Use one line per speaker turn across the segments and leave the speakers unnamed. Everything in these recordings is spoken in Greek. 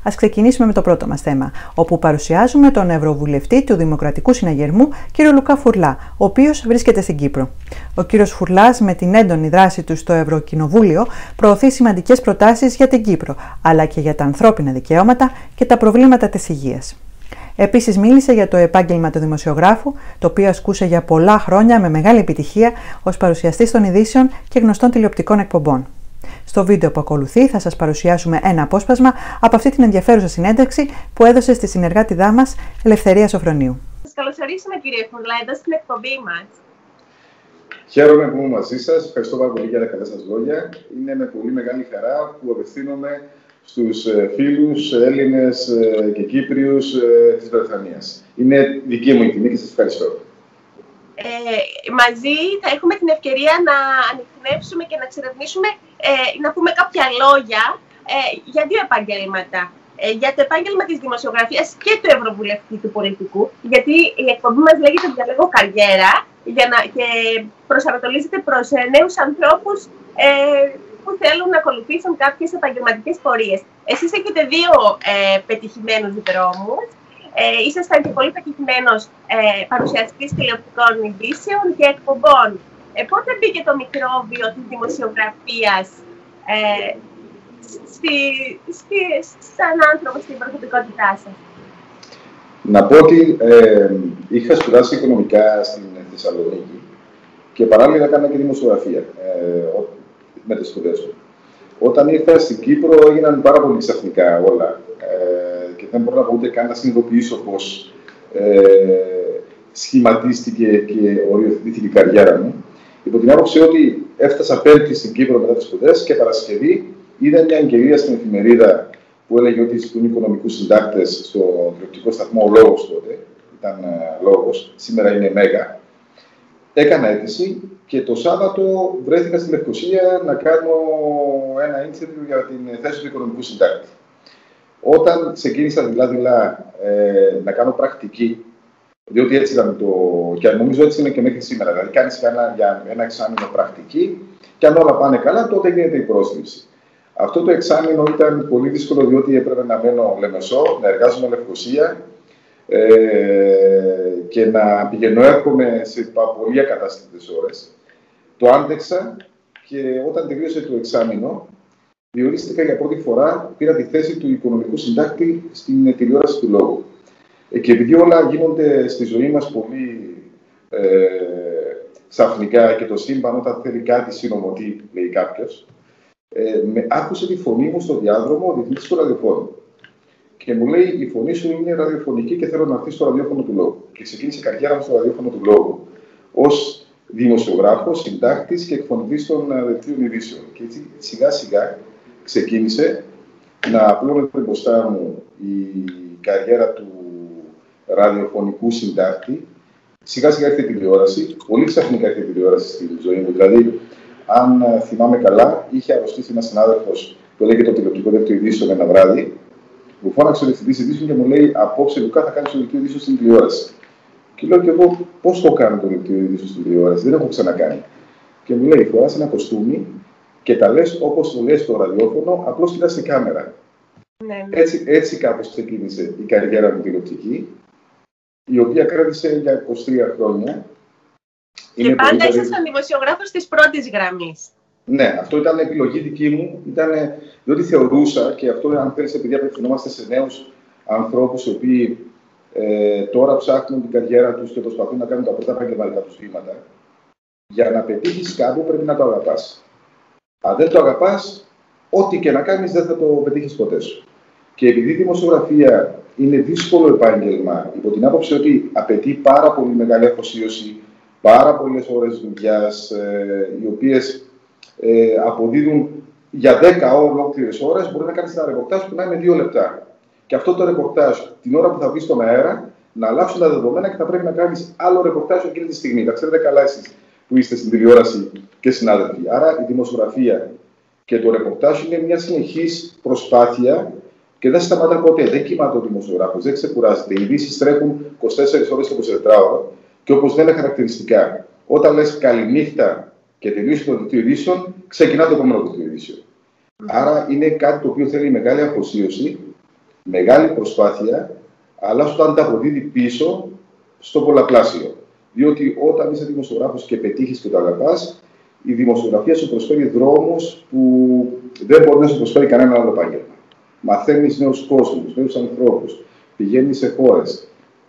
Ας ξεκινήσουμε με το πρώτο μας θέμα, όπου παρουσιάζουμε τον Ευρωβουλευτή του Δημοκρατικού Συναγερμού, κύριο Λουκά Φουρλά, ο οποίος βρίσκεται στην Κύπρο. Ο κύριος Φουρλάς, με την έντονη δράση του στο Ευρωκοινοβούλιο, προωθεί σημαντικές προτάσεις για την Κύπρο, αλλά και για τα ανθρώπινα δικαιώματα και τα προβλήματα της υγείας. Επίσης μίλησε για το επάγγελμα του δημοσιογράφου, το οποίο ασκούσε για πολλά χρόνια με μεγάλη επιτυχία ως παρουσιαστής των ειδήσεων και γνωστών τηλεοπτικών εκπομπών. Στο βίντεο που ακολουθεί θα σας παρουσιάσουμε ένα απόσπασμα από αυτή την ενδιαφέρουσα συνέντευξη που έδωσε στη συνεργάτηδά μας Ελευθερία Σοφρονίου.
Σας καλωσορίσουμε, κύριε Φουρλά, εδώ στην εκπομπή μας.
Χαίρομαι που είμαι μαζί σας. Ευχαριστώ πάρα πολύ για τα καλά σας λόγια. Είναι με πολύ μεγάλη χαρά που απευθύνομαι στους φίλους Έλληνες και Κύπριους της Βρετανίας. Είναι δική μου η τιμή και σας ευχαριστώ.
Μαζί θα έχουμε την ευκαιρία να ανιχνεύσουμε και να εξερευνήσουμε, να πούμε κάποια λόγια για δύο επαγγέλματα. Για το επάγγελμα της δημοσιογραφίας και του Ευρωβουλευτή του πολιτικού, γιατί η εκπομπή μας λέγεται «Διαλέγω καριέρα» και προσανατολίζεται προς νέους ανθρώπους που θέλουν να ακολουθήσουν κάποιες επαγγελματικές πορείες. Εσείς έχετε δύο πετυχημένους δρόμους. Ήσασταν και πολύ πετυχημένος παρουσιαστής τηλεοπτικών ειδήσεων και εκπομπών. Πότε μπήκε το μικρόβιο της δημοσιογραφίας σαν άνθρωπο στην προσωπικότητά σας?
Να πω ότι είχα σπουδάσει οικονομικά στην Θεσσαλονίκη και παράλληλα έκανα και δημοσιογραφία με τις σπουδές μου. Όταν ήρθα στην Κύπρο έγιναν πάρα πολύ ξαφνικά όλα και δεν μπορώ να πω ούτε καν να συνειδητοποιήσω πώς σχηματίστηκε και οριοθετήθηκε η καριέρα μου. Υπό την άποψη ότι έφτασα Πέμπτη στην Κύπρο μετά τις σπουδές και Παρασκευή είδα μια εγγελία στην εφημερίδα που έλεγε ότι ζητούν οικονομικούς συντάκτες στο τηλεοπτικό σταθμό Ο Λόγος τότε. Ήταν Λόγος, σήμερα είναι Μέγα. Έκανα αίτηση και το Σάββατο βρέθηκα στη Λευκοσία να κάνω ένα interview για την θέση του οικονομικού συντάκτη. Όταν ξεκίνησα δειλά-δειλά να κάνω πρακτική, διότι έτσι ήταν και νομίζω έτσι είναι και μέχρι σήμερα, δηλαδή κάνεις για ένα εξάμηνο πρακτική και αν όλα πάνε καλά τότε γίνεται η πρόσληψη. Αυτό το εξάμηνο ήταν πολύ δύσκολο διότι έπρεπε να μένω Λεμεσό, να εργάζομαι Λευκοσία και να πηγαίνω έρχομαι σε πολύ ακατάστατες ώρες. Το άντεξα και όταν τελείωσε το εξάμηνο, διορίστηκα για πρώτη φορά, πήρα τη θέση του οικονομικού συντάκτη στην τηλεόραση του Λόγου. Και επειδή όλα γίνονται στη ζωή μας πολύ ξαφνικά και το σύμπαν όταν θέλει κάτι συνωμοτεί, λέει κάποιος, άκουσε τη φωνή μου στο διάδρομο ο διευθυντής του ραδιοφώνου. Και μου λέει: η φωνή σου είναι ραδιοφωνική και θέλω να έρθει στο ραδιόφωνο του Λόγου. Και ξεκίνησε η καριέρα μου στο ραδιόφωνο του Λόγου ως δημοσιογράφος, συντάκτης και εκφωνητής των δελτίων ειδήσεων. Και έτσι σιγά-σιγά ξεκίνησε να απλώνεται μπροστά μου η καριέρα του ραδιοφωνικού συντάκτη. Σιγά-σιγά ήρθε η τηλεόραση. Πολύ ξαφνικά ήρθε η τηλεόραση στη ζωή μου. Δηλαδή, αν θυμάμαι καλά, είχε αρρωστήσει ένας συνάδελφος που έλεγε το τηλεοπτικό δελτίο ειδήσεων ένα βράδυ. Μου φώναξε ο διευθυντής ειδήσεων και μου λέει: απόψε, Λουκά, θα κάνεις το δελτίο ειδήσεων στην τηλεόραση. Και λέω: και εγώ, πώς το κάνω το δελτίο ειδήσεων στην τηλεόραση, δεν έχω ξανακάνει. Και μου λέει: φοράς ένα κοστούμι και τα λες όπως το λες στο ραδιόφωνο, απλώς κοιτάς την κάμερα.
Ναι.
Έτσι κάπως ξεκίνησε η καριέρα μου τηλεοπτική, η οποία κράτησε για 23 χρόνια.
Και πάντα ήσασταν δημοσιογράφος της πρώτης γραμμής.
Ναι, αυτό ήταν επιλογή δική μου, διότι θεωρούσα, και αυτό αν θέλεις επειδή απευθυνόμαστε σε νέους ανθρώπους οι οποίοι τώρα ψάχνουν την καριέρα τους και προσπαθούν να κάνουν τα πρώτα επαγγελματικά τους βήματα, για να πετύχεις κάπου πρέπει να το αγαπάς. Αν δεν το αγαπάς, ό,τι και να κάνεις δεν θα το πετύχεις ποτέ σου. Και επειδή η δημοσιογραφία είναι δύσκολο επάγγελμα, υπό την άποψη ότι απαιτεί πάρα πολύ μεγάλη αφοσίωση, πάρα πολλές ώρες δουλειάς, οι οποίες αποδίδουν για 10 ολόκληρες ώρες, μπορεί να κάνεις ένα ρεπορτάζ που να είναι 2 λεπτά. Και αυτό το ρεπορτάζ, την ώρα που θα βγει στον αέρα, να αλλάξουν τα δεδομένα και θα πρέπει να κάνεις άλλο ρεπορτάζ εκείνη τη στιγμή. Τα ξέρετε καλά εσείς που είστε στην τηλεόραση και συνάδελφοι. Άρα η δημοσιογραφία και το ρεπορτάζ είναι μια συνεχής προσπάθεια και δεν σταματά ποτέ. Δεν κοιμάται ο δημοσιογράφος, δεν ξεκουράζεται. Οι ειδήσεις τρέχουν 24 ώρες το 24ωρο και όπως λένε χαρακτηριστικά, όταν λες καληνύχτα και τελείωσε το δελτίο ειδήσεων, ξεκινά το επόμενο δελτίο ειδήσεων. Άρα είναι κάτι το οποίο θέλει μεγάλη αφοσίωση Μεγάλη προσπάθεια, αλλά σου το ανταποδίδει πίσω στο πολλαπλάσιο. Διότι όταν είσαι δημοσιογράφος και πετύχεις και το αγαπάς, η δημοσιογραφία σου προσφέρει δρόμους που δεν μπορεί να σου προσφέρει κανένα άλλο επάγγελμα. Μαθαίνεις νέους κόσμους, νέους ανθρώπους, πηγαίνεις σε χώρες.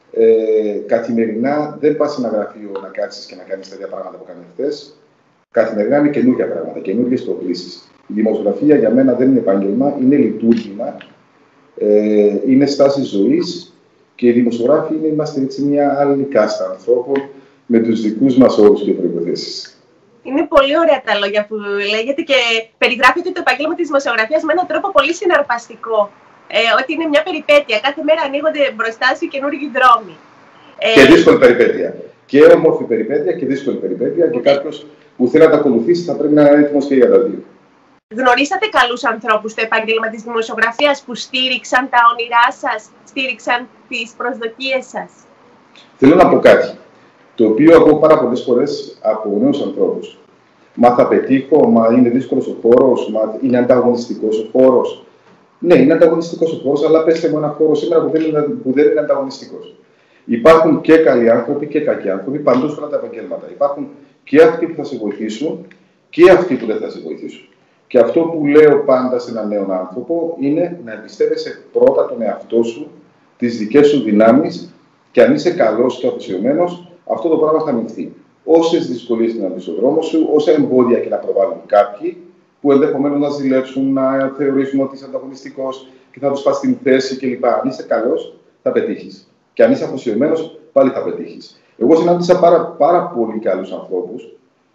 Καθημερινά δεν πας σε ένα γραφείο να κάτσεις και να κάνεις τα ίδια πράγματα που κάνεις χθες. Καθημερινά είναι καινούργια πράγματα, καινούργιες προκλήσεις. Η δημοσιογραφία για μένα δεν είναι επάγγελμα, είναι λειτουργήμα, είναι στάση ζωής και οι δημοσιογράφοι είμαστε έτσι μια άλλη κάστα ανθρώπων με τους δικούς μας όρους και προϋποθέσεις.
Είναι πολύ ωραία τα λόγια που λέγεται και περιγράφεται το επάγγελμα της δημοσιογραφίας με έναν τρόπο πολύ συναρπαστικό. Ότι είναι μια περιπέτεια. Κάθε μέρα ανοίγονται μπροστά σου καινούργιοι δρόμοι.
Και δύσκολη περιπέτεια. Και όμορφη περιπέτεια και δύσκολη περιπέτεια. Και κάποιος που θέλει να τα ακολουθήσει θα πρέπει να είναι έτοιμος και για τα δύο.
Γνωρίσατε καλούς ανθρώπους στο επάγγελμα της δημοσιογραφίας που στήριξαν τα όνειρά σας, στήριξαν τις προσδοκίες σας?
Θέλω να πω κάτι, το οποίο ακούω πάρα πολλές φορές από νέους ανθρώπους. Μα θα πετύχω, μα είναι δύσκολος ο χώρος, μα είναι ανταγωνιστικός ο χώρος. Ναι, είναι ανταγωνιστικός ο χώρος, αλλά πέστε μου ένα χώρο σήμερα που δεν είναι ανταγωνιστικός. Υπάρχουν και καλοί άνθρωποι και κακοί άνθρωποι παντού σε όλα τα επαγγέλματα. Υπάρχουν και αυτοί που θα σε βοηθήσουν και αυτοί που δεν θα σε βοηθήσουν. Και αυτό που λέω πάντα σε έναν νέο άνθρωπο είναι να εμπιστεύεσαι πρώτα τον εαυτό σου, τις δικές σου δυνάμεις, και αν είσαι καλός και αφοσιωμένος, αυτό το πράγμα θα μειωθεί. Όσες δυσκολίες να μπει στον δρόμο σου, όσα εμπόδια και να προβάλλουν κάποιοι, που ενδεχομένως να ζηλέψουν, να θεωρήσουν ότι είσαι ανταγωνιστικός και θα τους πας στην θέση κλπ. Αν είσαι καλός, θα πετύχεις. Και αν είσαι αφοσιωμένος, πάλι θα πετύχεις. Εγώ συνάντησα πάρα πολύ καλούς ανθρώπους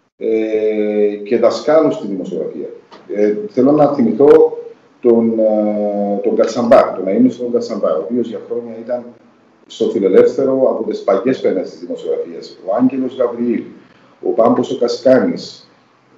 και δασκάλους στη δημοσιογραφία. Θέλω να θυμηθώ τον Κατσαμπά, τον αείμνηστο Κατσαμπά, ο οποίος για χρόνια ήταν στο Φιλελεύθερο από τις παλιές πένες της δημοσιογραφίας. Ο Άγγελος Γαβριήλ, ο Πάμπος ο Κασκάνης,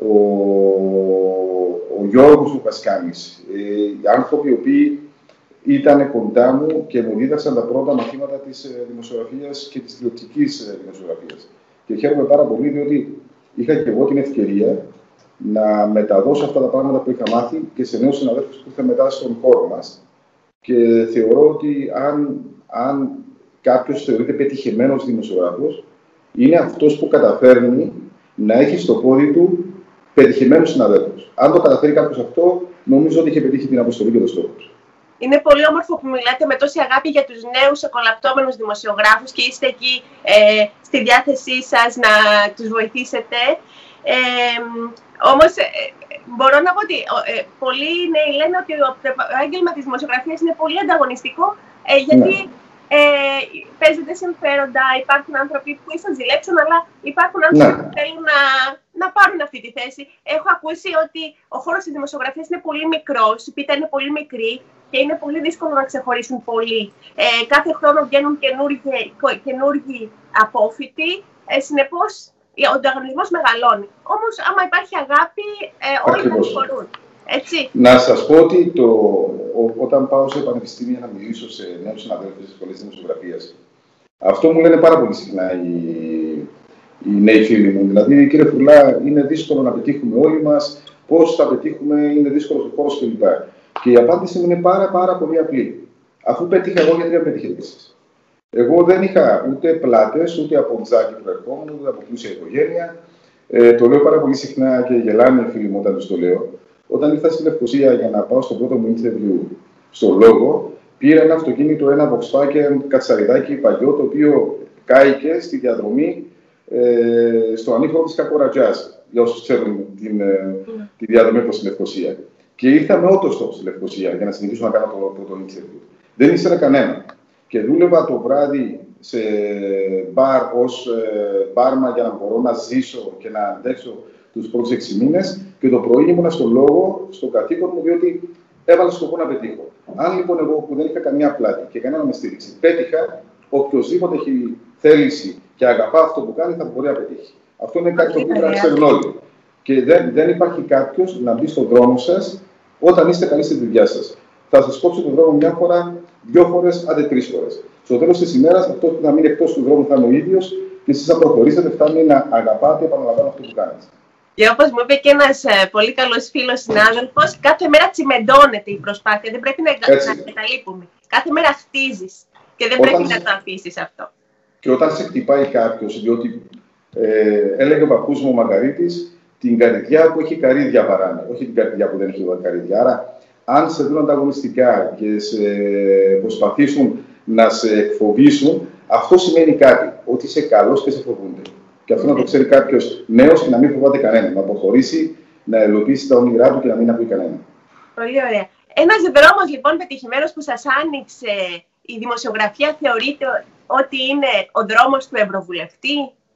ο Γιώργος ο Κασκάνης, οι άνθρωποι οι οποίοι ήταν κοντά μου και μου δίδαξαν τα πρώτα μαθήματα της δημοσιογραφίας και της τηλεοπτικής δημοσιογραφίας. Και χαίρομαι πάρα πολύ, διότι είχα και εγώ την ευκαιρία να μεταδώσω αυτά τα πράγματα που είχα μάθει και σε νέους συναδέλφους που ήρθαν μετά στον χώρο μας. Και θεωρώ ότι αν κάποιος θεωρείται πετυχημένος δημοσιογράφος, είναι αυτός που καταφέρνει να έχει στο πόδι του πετυχημένους συναδέλφους. Αν το καταφέρει κάποιος αυτό, νομίζω ότι είχε πετύχει την αποστολή και το στόχο του.
Είναι πολύ όμορφο που μιλάτε με τόση αγάπη για τους νέους εκολαπτώμενους δημοσιογράφους και είστε εκεί στη διάθεσή σας να τους βοηθήσετε. Όμως, μπορώ να πω ότι πολλοί νέοι λένε ότι το επάγγελμα της δημοσιογραφίας είναι πολύ ανταγωνιστικό, γιατί παίζονται συμφέροντα, υπάρχουν άνθρωποι που ίσως ζηλέψουν, αλλά υπάρχουν άνθρωποι που θέλουν να πάρουν αυτή τη θέση. Έχω ακούσει ότι ο χώρος της δημοσιογραφίας είναι πολύ μικρός, η πίτα είναι πολύ μικρή και είναι πολύ δύσκολο να ξεχωρίσουν πολλοί. Κάθε χρόνο βγαίνουν καινούργιοι απόφοιτοι, συνεπώς ο ανταγωνισμός μεγαλώνει. Όμως, άμα υπάρχει αγάπη, όλοι θα μπορούν. Έτσι.
Να σας πω ότι όταν πάω σε πανεπιστήμια να μιλήσω σε νέους συναδέλφους στις σχολές δημοσιογραφίας, αυτό μου λένε πάρα πολύ συχνά οι νέοι φίλοι μου. Δηλαδή, κύριε Φουρλά, είναι δύσκολο να πετύχουμε όλοι μας, πώς θα πετύχουμε, είναι δύσκολος ο χώρος κλπ. Και η απάντηση μου είναι πάρα πολύ απλή. Αφού πέτυχα εγώ, γιατί δεν πετύχετε εσείς? Εγώ δεν είχα ούτε πλάτες, ούτε από τζάκι προερχόμενο, ούτε από πλούσια οικογένεια. Το λέω πάρα πολύ συχνά και γελάνε οι φίλοι μου όταν τους το λέω. Όταν ήρθα στη Λευκοσία για να πάω στο πρώτο μου interview στο Λόγο, πήρα ένα αυτοκίνητο, ένα Volkswagen κατσαριδάκι παλιό, το οποίο κάηκε στη διαδρομή στο ανήφορο της Κακορατζάς, για όσους ξέρουν τη διαδρομή προς τη Λευκοσία. Και ήρθα με autostop στη Λευκοσία για να συνεχίσω να κάνω το πρώτο interview. Δεν ήξερα κανένα. Και δούλευα το βράδυ σε μπαρ ως μπάρμα για να μπορώ να ζήσω και να αντέξω τους πρώτους 6 μήνες, και το πρωί ήμουνα στο Λόγο, στο καθήκον μου, διότι έβαλα σκοπό να πετύχω. Αν λοιπόν εγώ που δεν είχα καμία πλάτη και κανένα με στήριξη πέτυχα, οποιοδήποτε έχει θέληση και αγαπά αυτό που κάνει θα μπορεί να πετύχει. Αυτό είναι κάτι το οποίο πρέπει να ξέρουν όλοι. Και δεν υπάρχει κάποιος να μπει στον δρόμο σας όταν είστε καλοί στη δουλειά σας. Θα σας κόψει τον δρόμο μια φορά, 2 φορές, άντε 3 φορές. Στο τέλος της ημέρας, αυτό που θα μείνει εκτός του δρόμου θα είναι ο ίδιος και εσείς θα προχωρήσετε, φτάνει να αγαπάτε, επαναλαμβάνω αυτό που κάνετε.
Και όπως μου είπε και ένας πολύ καλός φίλος συνάδελφος, κάθε μέρα τσιμεντώνεται η προσπάθεια, δεν πρέπει να εγκαταλείπουμε. Κάθε μέρα χτίζεις και δεν πρέπει να το αφήσεις αυτό.
Και όταν σε χτυπάει κάποιος, διότι έλεγε ο παππούς μου ο Μαργαρίτης, την καρδιά που έχει καρύδια παράνε, όχι την καρδιά που δεν έχει καρύδια. Άρα, αν σε δουν ανταγωνιστικά και σε προσπαθήσουν να σε εκφοβήσουν, αυτό σημαίνει κάτι, ότι είσαι καλός και σε φοβούνται. Και αυτό να το ξέρει κάποιος νέος και να μην φοβάται κανέναν. Να αποχωρήσει, να υλοποιήσει τα όνειρά του και να μην ακούει κανέναν.
Πολύ ωραία. Ένας δρόμος λοιπόν πετυχημένος που σας άνοιξε η δημοσιογραφία, θεωρείτε ότι είναι ο δρόμος του Ευρωβουλευτή?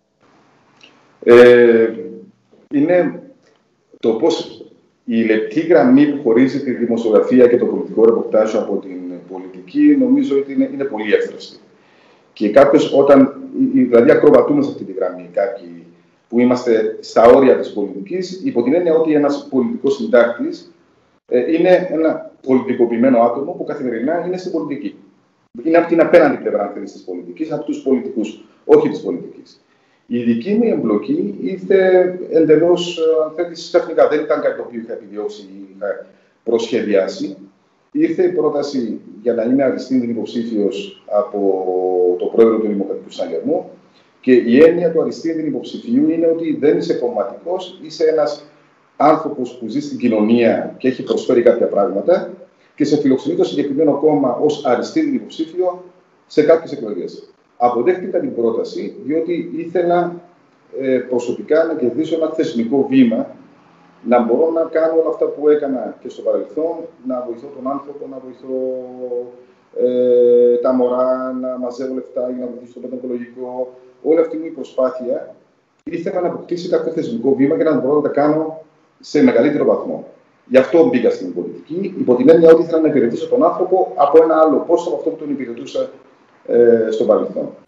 Είναι το πώς η λεπτή γραμμή που χωρίζει τη δημοσιογραφία και το πολιτικό ρεπορτάζ από την πολιτική, νομίζω ότι είναι πολύ εύθραυστη. Και κάποιος όταν, δηλαδή ακροβατούμε σε αυτή τη γραμμή, κάποιοι που είμαστε στα όρια της πολιτικής, υπό την έννοια ότι ένας πολιτικός συντάκτης είναι ένα πολιτικοποιημένο άτομο που καθημερινά είναι στην πολιτική. Είναι από την απέναντι πλευρά της πολιτικής, από τους πολιτικούς, όχι της πολιτικής. Η δική μου εμπλοκή ήρθε εντελώς, αν θέλετε, ξαφνικά. Δεν ήταν κάτι το οποίο είχα επιδιώξει ή είχα προσχεδιάσει. Ήρθε η πρόταση για να είμαι αριστείδη υποψήφιος από το πρόεδρο του Δημοκρατικού Συναγερμού. Και η έννοια του αριστείδη υποψηφίου είναι ότι δεν είσαι κομματικός, είσαι ένας άνθρωπος που ζει στην κοινωνία και έχει προσφέρει κάποια πράγματα και σε φιλοξενεί το συγκεκριμένο κόμμα ως αριστείδη υποψήφιο σε κάποιες εκλογές. Αποδέχτηκα την πρόταση, διότι ήθελα προσωπικά να κερδίσω ένα θεσμικό βήμα, να μπορώ να κάνω όλα αυτά που έκανα και στο παρελθόν, να βοηθώ τον άνθρωπο, να βοηθώ τα μωρά, να μαζεύω λεφτά για να βοηθήσω το παιδαγωγικό. Όλη αυτή η προσπάθεια ήθελα να αποκτήσει κάποιο θεσμικό βήμα και να μπορώ να τα κάνω σε μεγαλύτερο βαθμό. Γι' αυτό μπήκα στην πολιτική, υπό την έννοια ότι ήθελα να υπηρετήσω τον άνθρωπο από ένα άλλο πόστο από αυτό που τον υπηρετούσα στο παρελθόν.